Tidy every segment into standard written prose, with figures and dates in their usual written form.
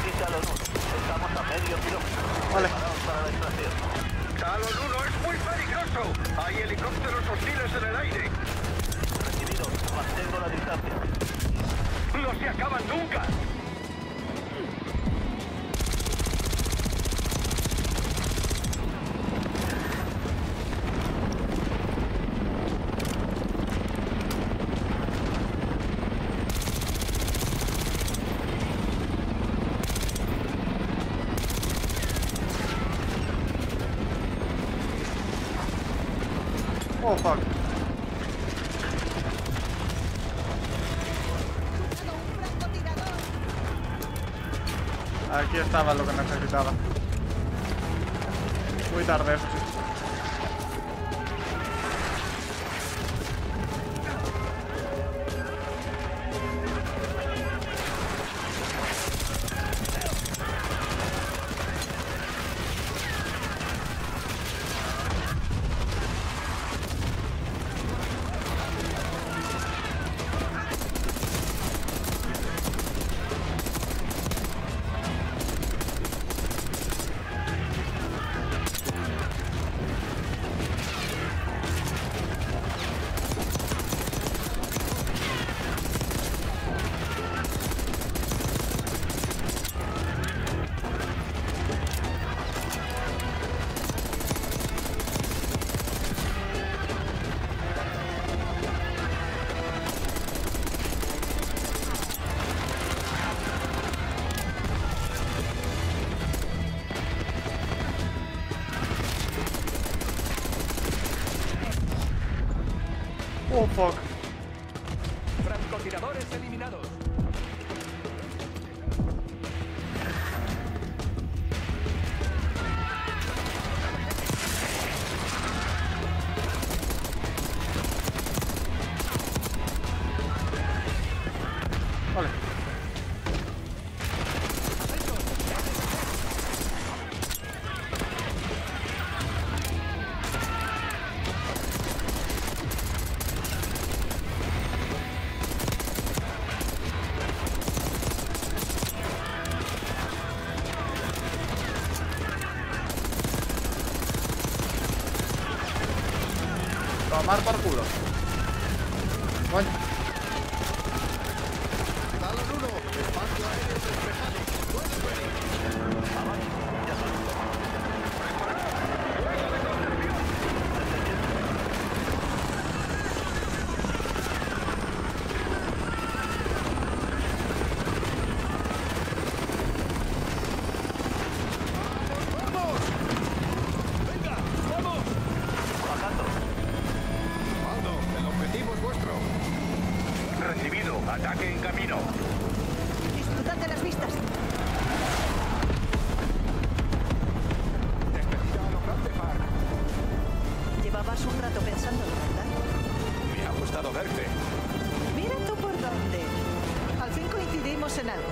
Aquí Talon 1. Estamos a medio kilómetro. Vale. Preparaos para la extracción. Talon 1 es muy peligroso. Hay helicópteros hostiles en el aire. Recibido. Mantengo la distancia. No se acaban nunca. Oh, fuck. Aquí estaba lo que necesitaba. Muy tarde, eso sí. Oh, fuck. Francotiradores eliminados. Vale. Tomar por culo. Coño. Talon 1, espacio aéreo despejado. Comando, el objetivo es vuestro. Recibido. Ataque en camino. Disfrutad de las vistas. Despedida a lo grande, Park. Llevabas un rato pensándolo, ¿verdad? Me ha gustado verte. Mira tú por dónde. Al fin coincidimos en algo.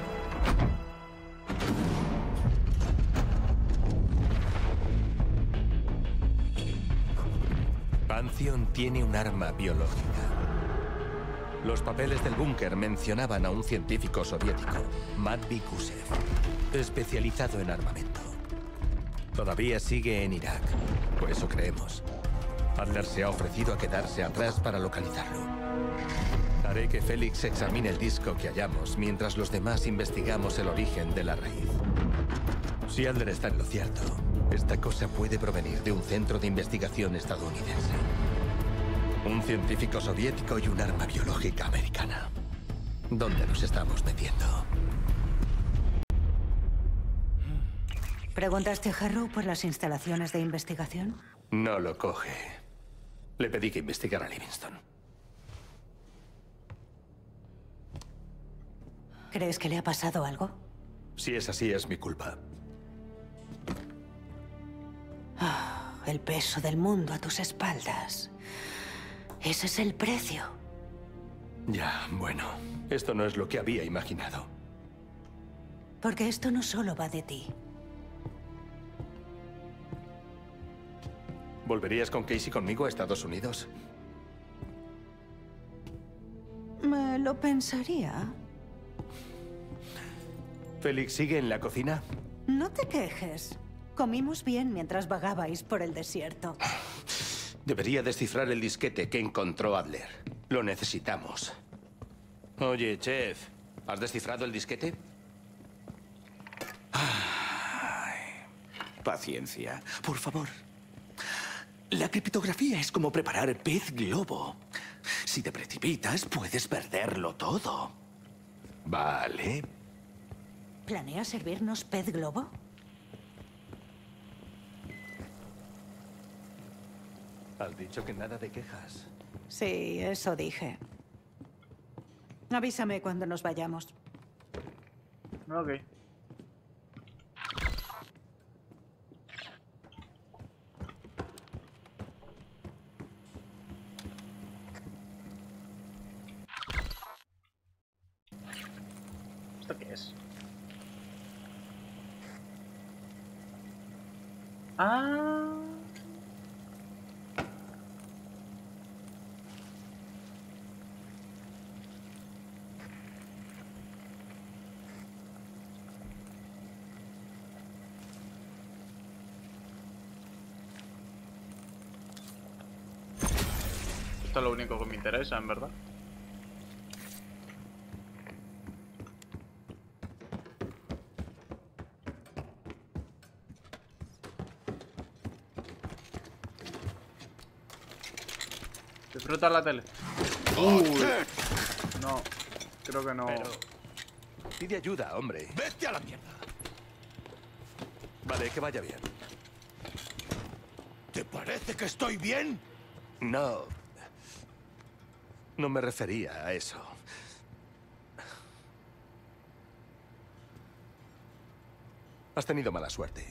Pantheon tiene un arma biológica. Los papeles del búnker mencionaban a un científico soviético, Matvey Gusev, especializado en armamento. Todavía sigue en Irak, o eso creemos. Adler se ha ofrecido a quedarse atrás para localizarlo. Haré que Félix examine el disco que hallamos mientras los demás investigamos el origen de la raíz. Si Adler está en lo cierto, esta cosa puede provenir de un centro de investigación estadounidense. Un científico soviético y un arma biológica americana. ¿Dónde nos estamos metiendo? ¿Preguntaste a Harrow por las instalaciones de investigación? No lo coge. Le pedí que investigara a Livingston. ¿Crees que le ha pasado algo? Si es así, es mi culpa. El peso del mundo a tus espaldas. Ese es el precio. Ya, bueno. Esto no es lo que había imaginado. Porque esto no solo va de ti. ¿Volverías con Casey conmigo a Estados Unidos? Me lo pensaría. ¿Félix sigue en la cocina? No te quejes. Comimos bien mientras vagabais por el desierto. Debería descifrar el disquete que encontró Adler. Lo necesitamos. Oye, chef, ¿has descifrado el disquete? Paciencia, por favor. La criptografía es como preparar pez globo. Si te precipitas, puedes perderlo todo. Vale. ¿Planeas servirnos pez globo? Has dicho que nada de quejas. Sí, eso dije. Avísame cuando nos vayamos. Ok. ¿Esto qué es? Ah. Esto es lo único que me interesa, en verdad. Disfruta la tele. No, creo que no. Pero... pide ayuda, hombre. ¡Vete a la mierda! Vale, que vaya bien. ¿Te parece que estoy bien? No... no me refería a eso. Has tenido mala suerte.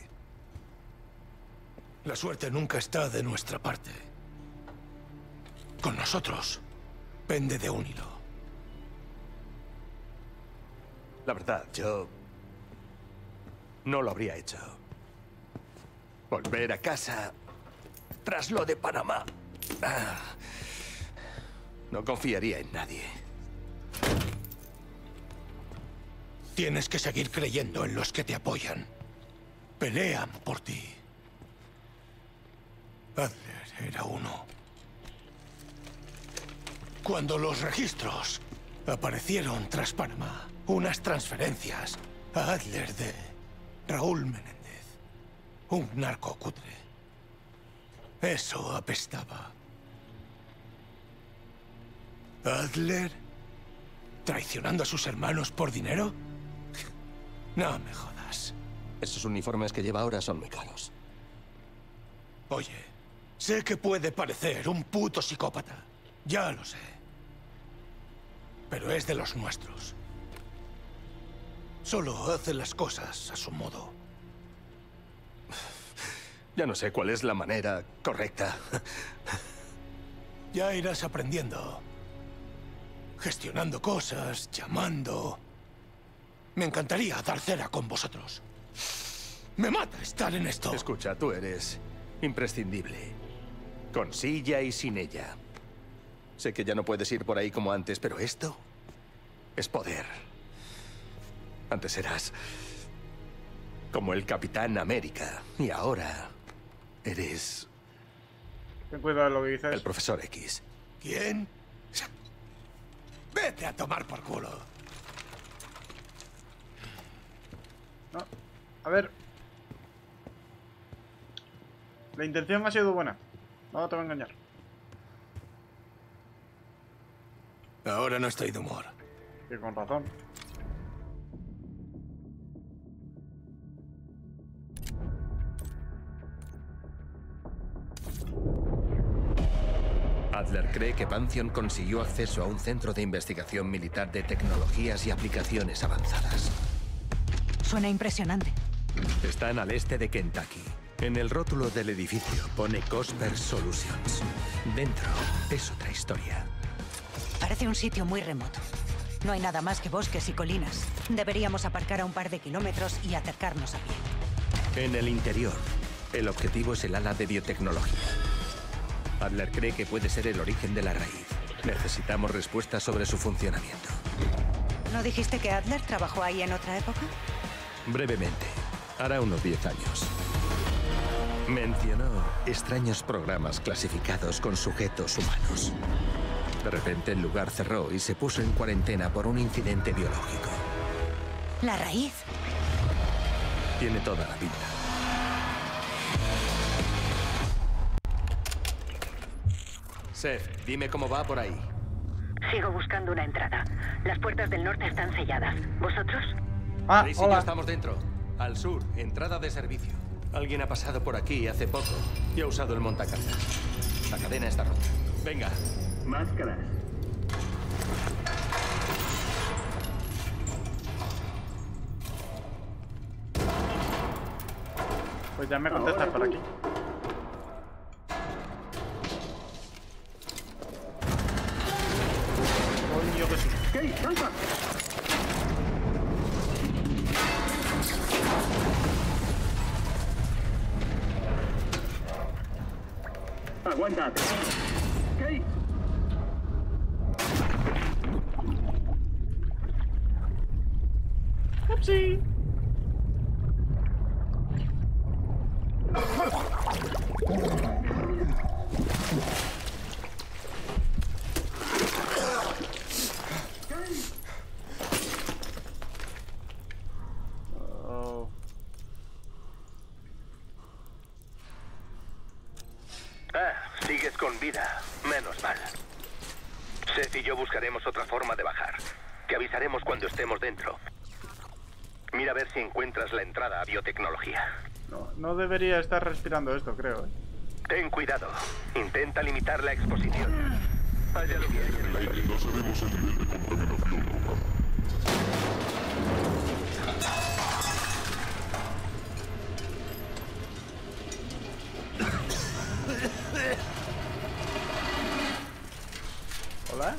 La suerte nunca está de nuestra parte. Con nosotros, pende de un hilo. La verdad, yo... no lo habría hecho. Volver a casa... tras lo de Panamá. No confiaría en nadie. Tienes que seguir creyendo en los que te apoyan. Pelean por ti. Adler era uno. Cuando los registros aparecieron tras Panamá, unas transferencias a Adler de Raúl Menéndez, un narco cutre. Eso apestaba. ¿Adler? ¿Traicionando a sus hermanos por dinero? No me jodas. Esos uniformes que lleva ahora son muy caros. Oye, sé que puede parecer un puto psicópata. Ya lo sé. Pero es de los nuestros. Solo hace las cosas a su modo. Ya no sé cuál es la manera correcta. Ya irás aprendiendo. Gestionando cosas, llamando... Me encantaría dar cera con vosotros. Me mata estar en esto. Escucha, tú eres imprescindible. Con silla y sin ella. Sé que ya no puedes ir por ahí como antes, pero esto es poder. Antes eras como el Capitán América. Y ahora eres Ten cuidado de lo que dices. el Profesor X. ¿Quién? Vete a tomar por culo. No. A ver. La intención ha sido buena. No te voy a engañar. Ahora no estoy de humor. Y con razón. Adler cree que Pantheon consiguió acceso a un centro de investigación militar de tecnologías y aplicaciones avanzadas. Suena impresionante. Están al este de Kentucky. En el rótulo del edificio pone Cosper Solutions. Dentro es otra historia. Parece un sitio muy remoto. No hay nada más que bosques y colinas. Deberíamos aparcar a un par de kilómetros y acercarnos a pie. En el interior, el objetivo es el ala de biotecnología. Adler cree que puede ser el origen de la raíz. Necesitamos respuestas sobre su funcionamiento. ¿No dijiste que Adler trabajó ahí en otra época? Brevemente, hará unos 10 años. Mencionó extraños programas clasificados con sujetos humanos. De repente el lugar cerró y se puso en cuarentena por un incidente biológico. La raíz. Tiene toda la pinta. Seth, dime cómo va por ahí. Sigo buscando una entrada. Las puertas del norte están selladas. ¿Vosotros? Ah, Tracy y yo hola. estamos dentro. Al sur, entrada de servicio. Alguien ha pasado por aquí hace poco y ha usado el montacargas. La cadena está rota. Venga. Máscaras. Pues ya me contestas por aquí. Coño, que susto. ¡Hey, salta! Aguanta. ¿Qué? Upsi. Oh. Sigues con vida. Menos mal. Seth y yo buscaremos otra forma de bajar. Te avisaremos cuando estemos dentro. Mira a ver si encuentras la entrada a biotecnología. No debería estar respirando esto, creo. Ten cuidado. Intenta limitar la exposición. Haya lo que haya en el aire. Hola.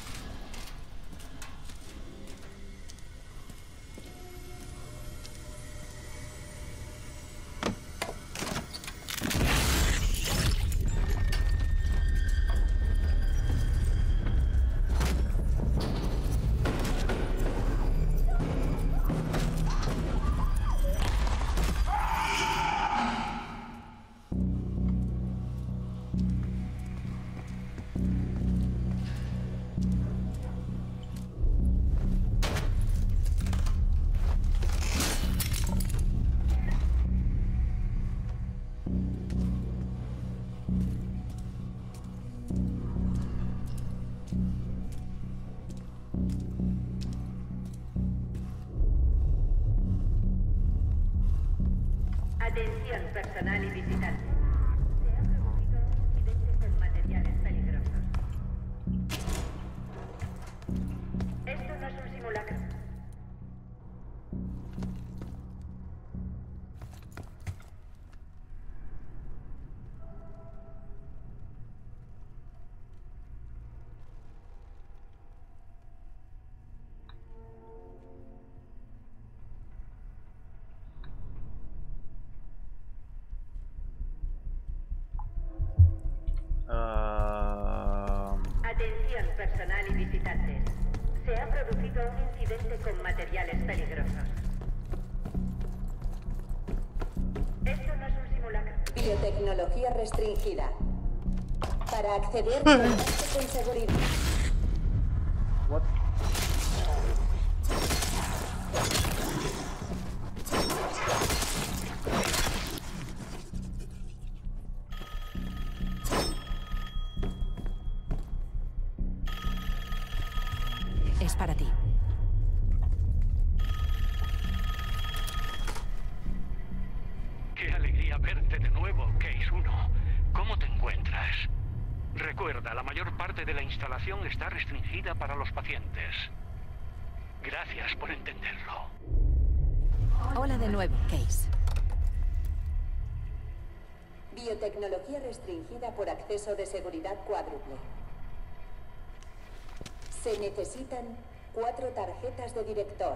Atención personal y visitante. Se ha producido un incidente con materiales peligrosos. Esto no es un simulacro. Atención personal y visitantes. Se ha producido un incidente con materiales peligrosos. Esto no es un simulacro. Biotecnología restringida. Para acceder, contacte con seguridad. What? Es para ti. Qué alegría verte de nuevo, Case 1. ¿Cómo te encuentras? Recuerda, la mayor parte de la instalación está restringida para los pacientes. Gracias por entenderlo. Hola de nuevo, Case. Biotecnología restringida por acceso de seguridad cuádruple. Se necesitan 4 tarjetas de director.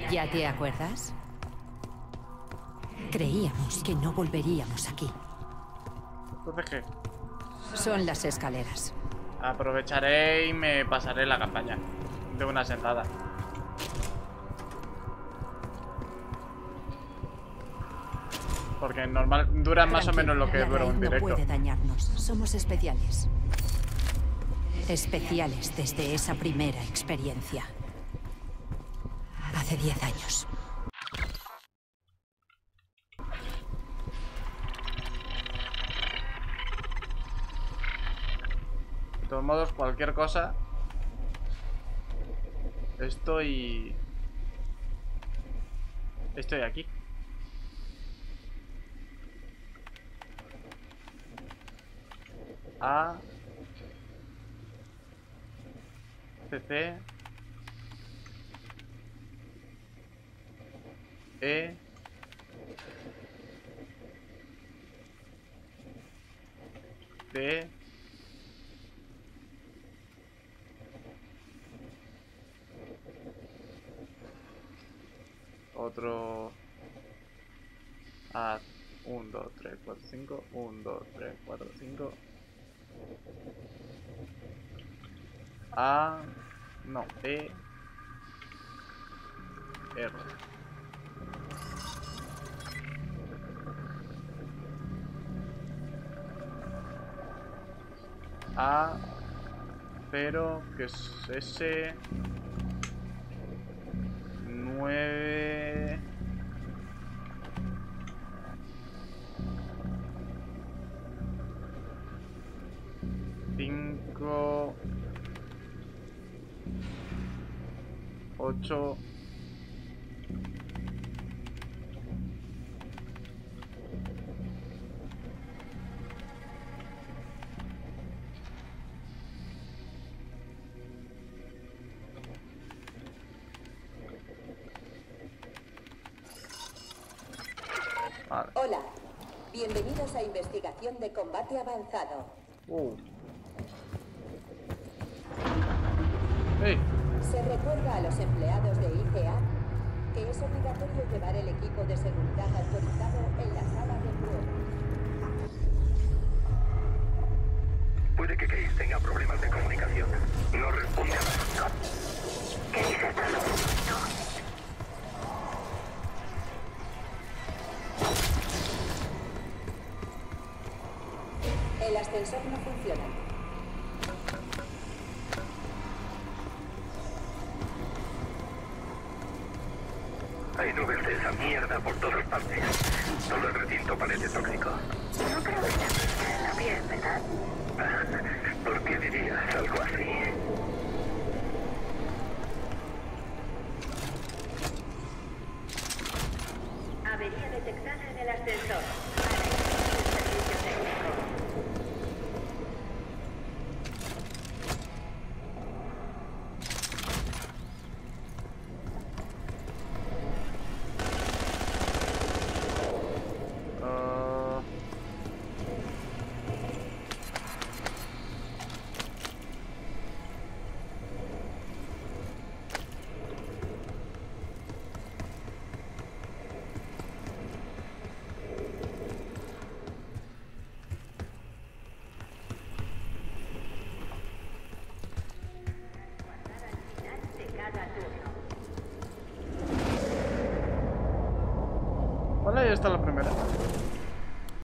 ¿Ya te acuerdas? Creíamos que no volveríamos aquí. Entonces, ¿qué? Son las escaleras. Aprovecharé y me pasaré la campaña de una sentada. Porque normal dura más o menos lo que dura un directo. No puede dañarnos. Somos especiales. Especiales desde esa primera experiencia. Hace 10 años. De todos modos, cualquier cosa. Estoy aquí. A CC E D otro A 1, 2, 3, 4, 5 1, 2, 3, 4, 5 A no E R A 0 que es S 9 5 8 Vale. Hola, bienvenidos a Investigación de Combate Avanzado. Hey. Se recuerda a los empleados de ICA que es obligatorio llevar el equipo de seguridad autorizado en la sala de prueba. Puede que Case tenga problemas de comunicación. No responde a la... Case está en El ascensor no funciona. Hay nubes de esa mierda por todas partes. Todo el recinto parece tóxico. No creo que te en la piel, ¿verdad? ¿Por qué dirías algo así? Avería detectada en el ascensor.